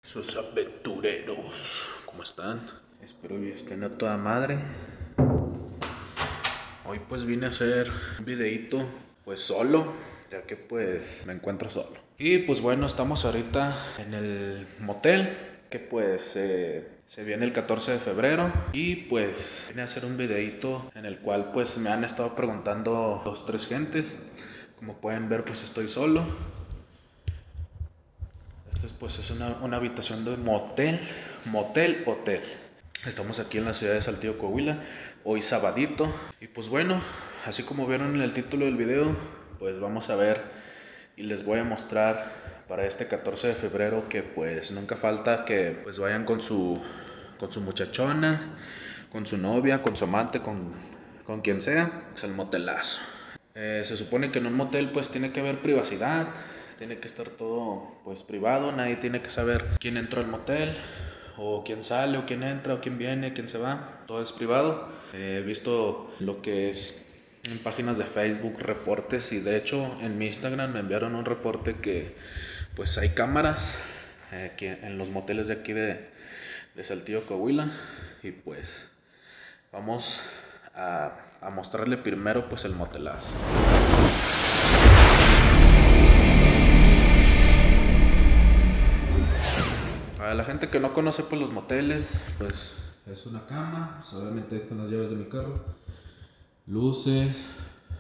Sus aventureros, ¿cómo están? Espero que estén a toda madre. Hoy pues vine a hacer un videito pues solo, ya que pues me encuentro solo. Y pues bueno, estamos ahorita en el motel, que pues se viene el 14 de febrero. Y pues vine a hacer un videito en el cual pues me han estado preguntando dos, tres gentes. Como pueden ver pues estoy solo. Pues es una habitación de motel, hotel. Estamos aquí en la ciudad de Saltillo, Coahuila, hoy sabadito. Y pues bueno, así como vieron en el título del video, pues vamos a ver y les voy a mostrar para este 14 de febrero que pues nunca falta que pues vayan con su muchachona, con su novia, con su amante, con quien sea. Es el motelazo. Se supone que en un motel pues tiene que haber privacidad, tiene que estar todo pues privado, nadie tiene que saber quién entró al motel, o quién sale, o quién entra, o quién viene, quién se va, todo es privado. He visto lo que es en páginas de Facebook, reportes, y de hecho en mi Instagram me enviaron un reporte que pues hay cámaras que en los moteles de aquí de Saltillo, Coahuila, y pues vamos a mostrarle primero pues el motelazo. Para la gente que no conoce pues los moteles, pues es una cama, pues, obviamente están las llaves de mi carro, luces,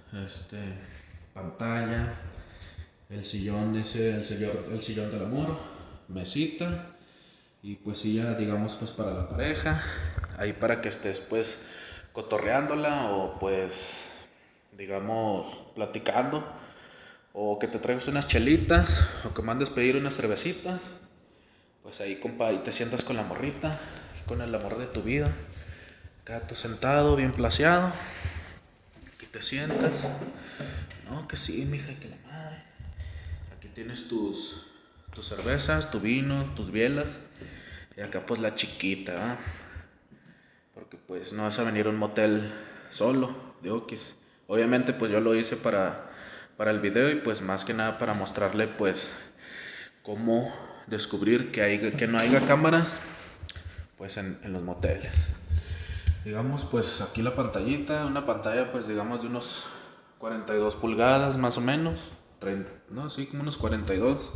pantalla, el sillón ese, el sillón del amor, mesita, y pues silla digamos pues para la pareja, ahí para que estés pues cotorreándola o pues digamos platicando, o que te traigas unas chelitas, o que mandes pedir unas cervecitas. Pues ahí, compa, ahí te sientas con la morrita, con el amor de tu vida. Acá tú sentado, bien placeado. Aquí te sientas. No, que sí, mija, que la madre. Aquí tienes tus cervezas, tu vino, tus bielas. Y acá pues la chiquita, ¿verdad? Porque pues no vas a venir a un motel solo, de Oquis. Obviamente pues yo lo hice para el video, y pues más que nada para mostrarle pues cómo descubrir que no haya cámaras pues en los moteles. Digamos pues aquí la pantallita, una pantalla pues digamos de unos 42 pulgadas más o menos, 30, no, sí, como unos 42.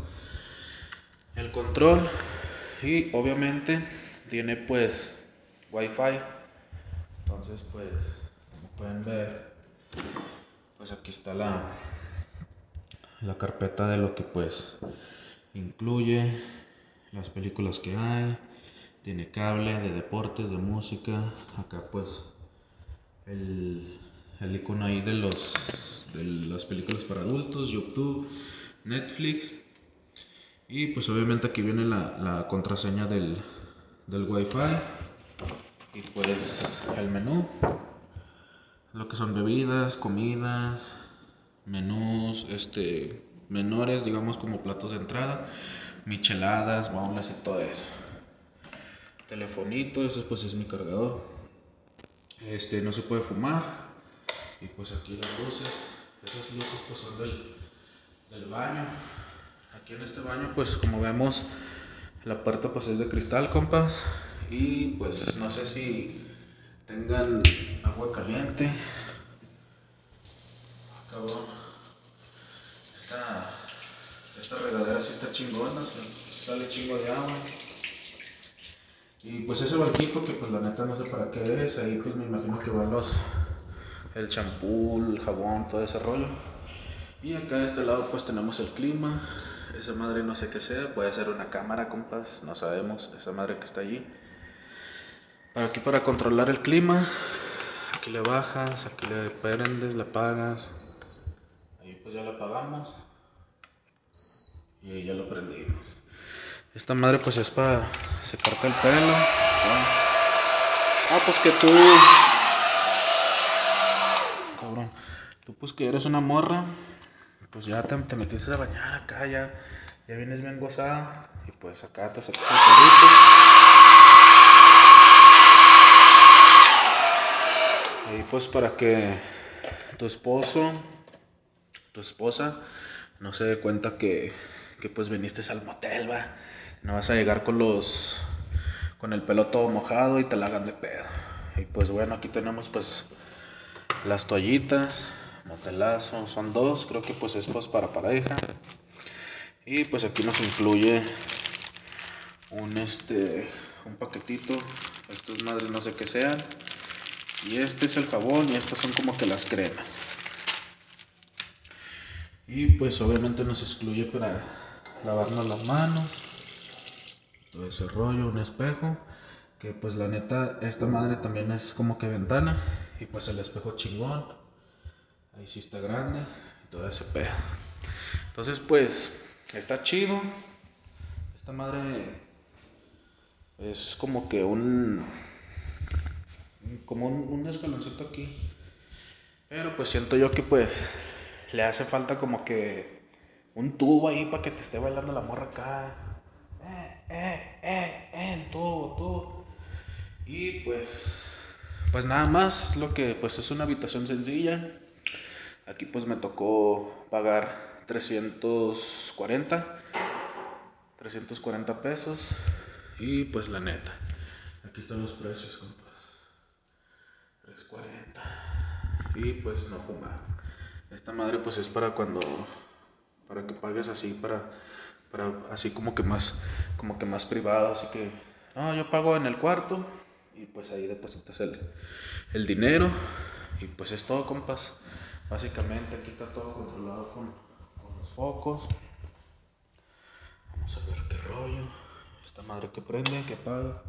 El control, y obviamente tiene pues wifi. Entonces pues como pueden ver, pues aquí está la carpeta de lo que pues incluye las películas que hay. Tiene cable de deportes, de música. Acá pues el icono ahí de las películas para adultos, YouTube, Netflix. Y pues obviamente aquí viene la contraseña del Wi-Fi. Y pues el menú, lo que son bebidas, comidas, menús, menores, digamos como platos de entrada, micheladas, boneless y todo eso. Telefonito, eso pues es mi cargador. No se puede fumar. Y pues aquí las luces, esas luces pues son del baño. Aquí en este baño pues como vemos la puerta pues es de cristal, compas. Y pues no sé si tengan agua caliente. Cabrón, esta regadera sí está chingona, sale chingo de agua. Y pues ese banquito que pues la neta no sé para qué es, ahí pues me imagino que van el champú, el jabón, todo ese rollo. Y acá de este lado pues tenemos el clima. Esa madre no sé qué sea, puede ser una cámara, compas, no sabemos, esa madre que está allí. Para controlar el clima, aquí le bajas, aquí le prendes, le apagas. Ahí pues ya lo apagamos. Y ahí ya lo prendimos. Esta madre pues es para secarte el pelo. Pues que tú... Cabrón. Tú pues que eres una morra, pues ya te metiste a bañar acá, ya vienes bien gozada. Y pues acá te sacas el pelito. Y pues para que tu esposo, tu esposa, no se dé cuenta que pues viniste al motel, va. No vas a llegar con el pelo todo mojado y te la hagan de pedo. Y pues bueno, aquí tenemos pues las toallitas, motelazo, son dos, creo que pues es pues para pareja. Y pues aquí nos incluye un paquetito, estas madres no sé qué sean. Y este es el jabón y estas son como que las cremas. Y pues obviamente nos excluye para lavarnos las manos, todo ese rollo, un espejo, que pues la neta esta madre también es como que ventana, y pues el espejo chingón, ahí sí está grande y todo ese pedo. Entonces pues está chido, esta madre es como que un escaloncito aquí, pero pues siento yo que pues le hace falta como que un tubo ahí para que te esté bailando la morra acá. El tubo. Y pues nada más, es lo que pues es una habitación sencilla. Aquí pues me tocó pagar 340 pesos. Y pues la neta, aquí están los precios, compas. 340. Y pues no fumar. Esta madre pues es para que pagues así para así como que más privado, así que no, yo pago en el cuarto y pues ahí depositas el dinero y pues es todo, compas. Básicamente aquí está todo controlado con los focos. Vamos a ver qué rollo. Esta madre que prende, que apaga.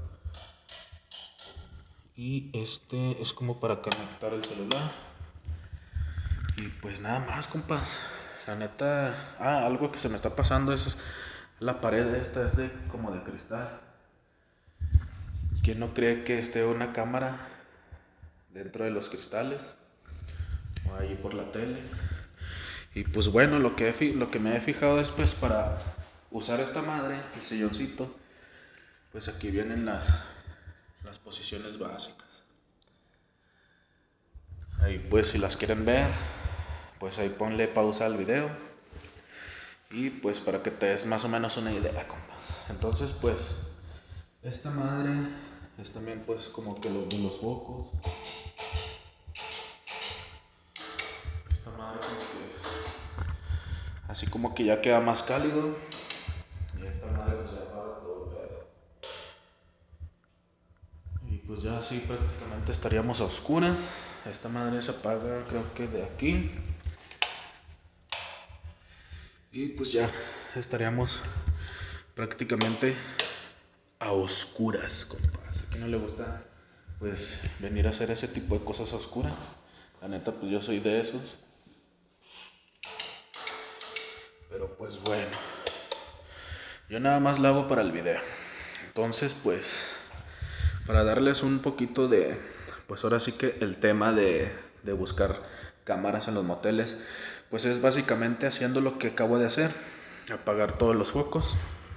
Y este es como para conectar el celular. Y pues nada más, compas. La neta, algo que se me está pasando es la pared esta es como de cristal. ¿Quién no cree que esté una cámara dentro de los cristales o ahí por la tele? Y pues bueno, lo que me he fijado es pues para usar esta madre, el silloncito, pues aquí vienen las posiciones básicas. Ahí pues si las quieren ver, pues ahí ponle pausa al video y pues para que te des más o menos una idea, compas. Entonces pues esta madre es también pues como que los focos. Esta madre como que así como que ya queda más cálido. Y esta madre pues ya apaga todo el pedo. Y pues ya así prácticamente estaríamos a oscuras. Esta madre se apaga creo que de aquí. Y pues ya estaríamos prácticamente a oscuras, compas. ¿A quién no le gusta pues venir a hacer ese tipo de cosas a oscuras? La neta pues yo soy de esos. Pero pues bueno, yo nada más lo hago para el video. Entonces pues para darles un poquito de, pues ahora sí que el tema de buscar cámaras en los moteles, pues es básicamente haciendo lo que acabo de hacer, apagar todos los focos.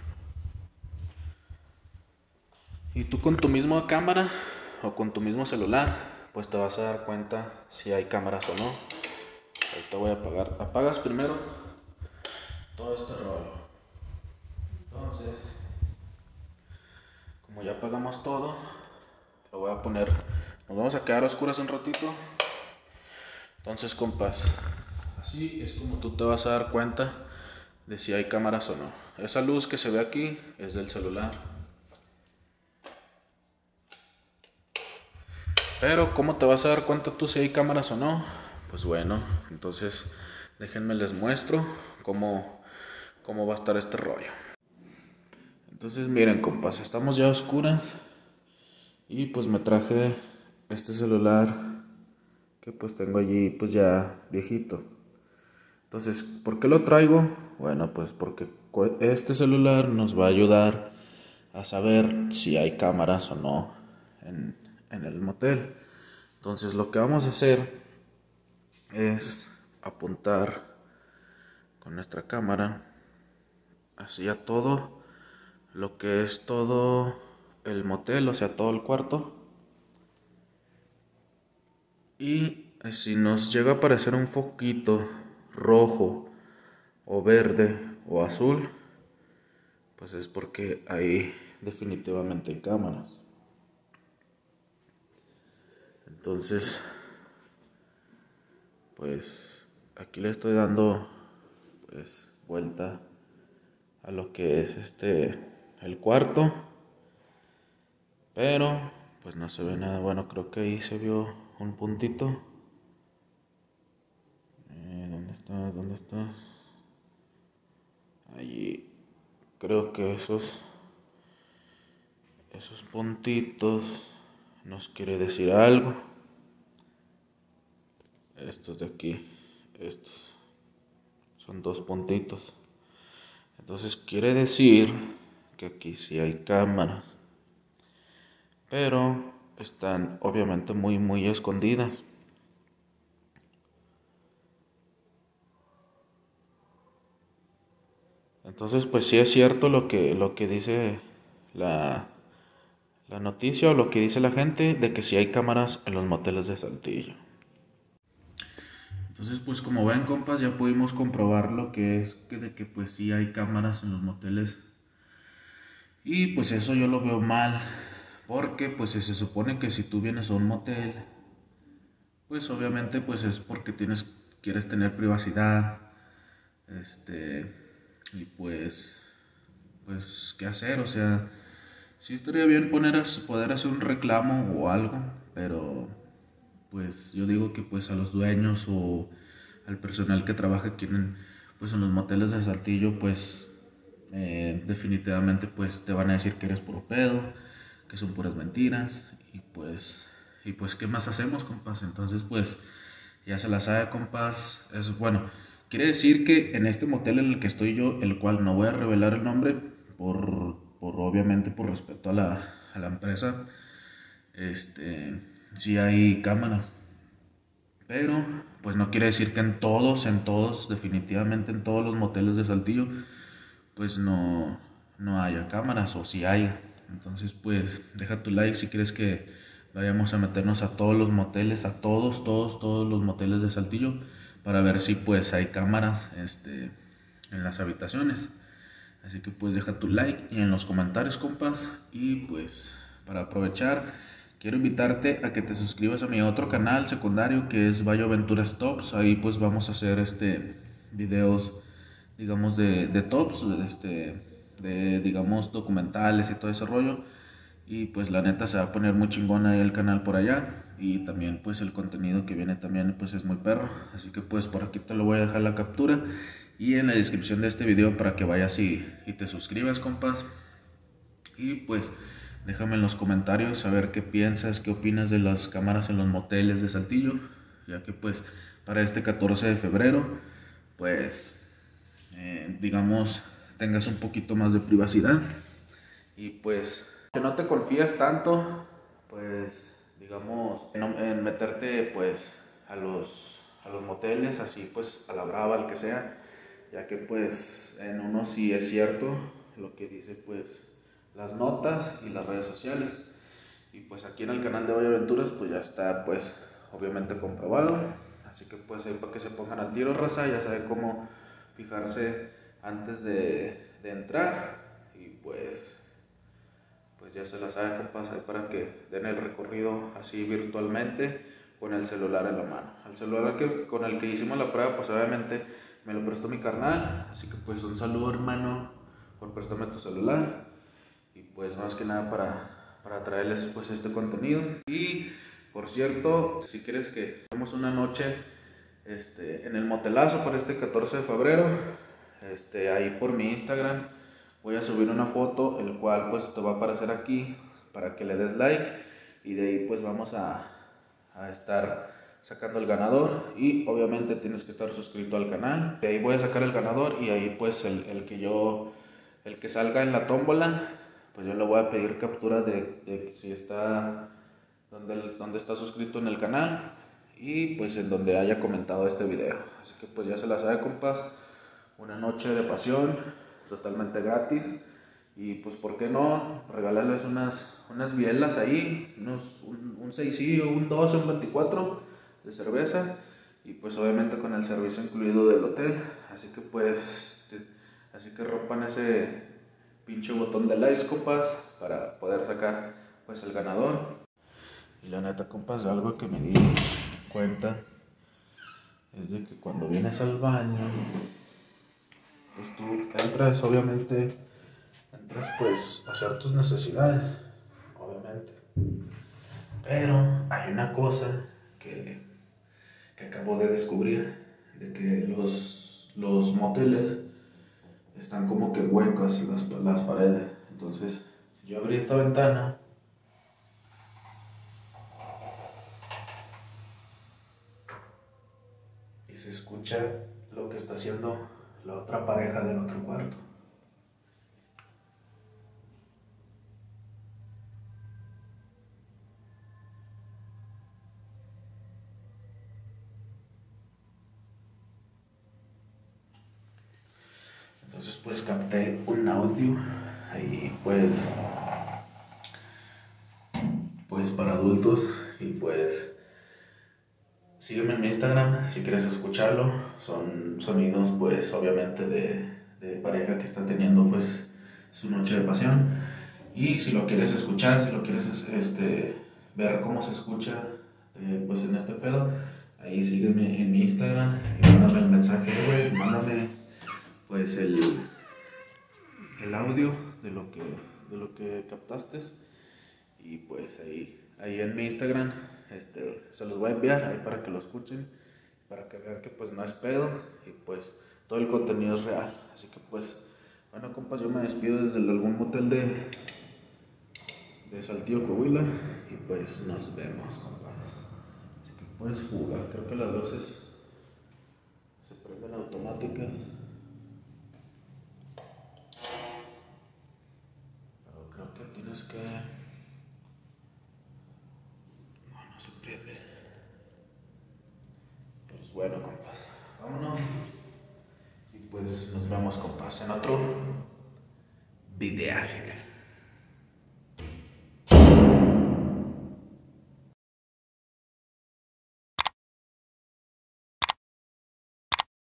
Y tú con tu misma cámara o con tu mismo celular, pues te vas a dar cuenta si hay cámaras o no. Ahorita voy a apagar. Apagas primero todo este rollo. Entonces, como ya apagamos todo, lo voy a poner. Nos vamos a quedar a oscuras un ratito. Entonces, compas, así es como tú te vas a dar cuenta de si hay cámaras o no. Esa luz que se ve aquí es del celular. Pero ¿cómo te vas a dar cuenta tú si hay cámaras o no? Pues bueno, entonces déjenme les muestro cómo va a estar este rollo. Entonces miren, compas, estamos ya a oscuras y pues me traje este celular que pues tengo allí pues ya viejito. Entonces, ¿por qué lo traigo? Bueno, pues porque este celular nos va a ayudar a saber si hay cámaras o no en el motel. Entonces lo que vamos a hacer es apuntar con nuestra cámara así a todo lo que es todo el motel, o sea, todo el cuarto. Y si nos llega a aparecer un foquito rojo o verde o azul, pues es porque ahí definitivamente hay cámaras. Entonces, pues aquí le estoy dando pues vuelta a lo que es el cuarto, pero pues no se ve nada. Bueno, creo que ahí se vio un puntito. ¿Dónde estás? ¿Dónde estás? Allí. Creo que esos puntitos nos quiere decir algo. Estos de aquí, estos son 2 puntitos. Entonces quiere decir que aquí sí hay cámaras, pero están obviamente muy escondidas. Entonces pues sí es cierto lo que dice la noticia o lo que dice la gente de que sí hay cámaras en los moteles de Saltillo. Entonces pues como ven, compas, ya pudimos comprobar lo que es de que pues sí hay cámaras en los moteles. Y pues eso yo lo veo mal, porque pues se supone que si tú vienes a un motel, pues obviamente pues es porque quieres tener privacidad, y pues qué hacer. O sea, sí estaría bien poder hacer un reclamo o algo, pero pues yo digo que pues a los dueños o al personal que trabaja aquí pues en los moteles de Saltillo, pues definitivamente pues te van a decir que eres puro pedo, que son puras mentiras, y pues qué más hacemos, compas. Entonces pues ya se la sabe, compas. Es bueno, quiere decir que en este motel en el que estoy yo, el cual no voy a revelar el nombre por obviamente por respeto a la empresa, sí hay cámaras, pero pues no quiere decir que en todos, definitivamente en todos los moteles de Saltillo, pues no haya cámaras, o si hay. Entonces pues deja tu like si quieres que vayamos a meternos a todos los moteles, a todos los moteles de Saltillo, para ver si pues hay cámaras en las habitaciones. Así que pues deja tu like y en los comentarios, compas. Y pues para aprovechar, quiero invitarte a que te suscribas a mi otro canal secundario, que es Bayo Aventuras Tops. Ahí pues vamos a hacer videos, digamos, de tops, de digamos documentales y todo ese rollo. Y pues la neta se va a poner muy chingón ahí el canal por allá. Y también pues el contenido que viene también pues es muy perro. Así que pues por aquí te lo voy a dejar la captura y en la descripción de este video para que vayas y te suscribas, compas. Y pues déjame en los comentarios saber qué piensas, qué opinas de las cámaras en los moteles de Saltillo, ya que pues para este 14 de febrero pues digamos tengas un poquito más de privacidad. Y pues que no te confías tanto, pues digamos en meterte pues a los moteles así pues a la brava, al que sea, ya que pues en uno sí es cierto lo que dice pues las notas y las redes sociales. Y pues aquí en el canal de Bayo Aventuras pues ya está pues obviamente comprobado. Así que pues ahí para que se pongan al tiro, raza, ya saben cómo fijarse antes de entrar. Y pues ya se la saben, compas, ahí para que den el recorrido así virtualmente con el celular en la mano. El celular con el que hicimos la prueba pues obviamente me lo prestó mi carnal, así que pues un saludo, hermano, por prestarme tu celular. Y pues más que nada para traerles pues este contenido. Y por cierto, si quieres que tengamos una noche en el motelazo para este 14 de febrero, ahí por mi Instagram voy a subir una foto, el cual pues te va a aparecer aquí para que le des like, y de ahí pues vamos a estar sacando el ganador. Y obviamente tienes que estar suscrito al canal. De ahí voy a sacar el ganador, y ahí pues el que salga en la tómbola, pues yo le voy a pedir captura de si está donde está suscrito en el canal, y pues en donde haya comentado este video. Así que pues ya se la sabe, compas, una noche de pasión totalmente gratis. Y pues por qué no regalarles unas bielas ahí, un 6 un 12, un 24 de cerveza, y pues obviamente con el servicio incluido del hotel. Así que pues así que rompan pinche botón de likes, compas, para poder sacar pues el ganador. Y la neta, compas, algo que me di cuenta es de que cuando vienes al baño, pues tú entras, obviamente, pues a hacer tus necesidades, obviamente. Pero hay una cosa que acabo de descubrir, de que los moteles están como que huecas las paredes. Entonces yo abrí esta ventana y se escucha lo que está haciendo la otra pareja del otro cuarto. Entonces pues capté un audio ahí pues para adultos y pues sígueme en mi Instagram si quieres escucharlo. Son sonidos pues obviamente de pareja que está teniendo pues su noche de pasión. Y si lo quieres escuchar, si lo quieres ver cómo se escucha pues en este pedo, ahí sígueme en mi Instagram y mándame el mensaje, güey, mándame pues el audio de lo que captaste. Y pues ahí en mi Instagram se los voy a enviar ahí para que lo escuchen, para que vean que pues no es pedo y pues todo el contenido es real. Así que pues, bueno, compas, yo me despido desde algún motel de Saltillo, Coahuila, y pues nos vemos, compas. Así que puedes fugar, creo que las luces se prenden automáticas. Pero creo que tienes que... No se prende. Pues bueno, compas, vámonos. Y pues nos vemos, compas, en otro videaje.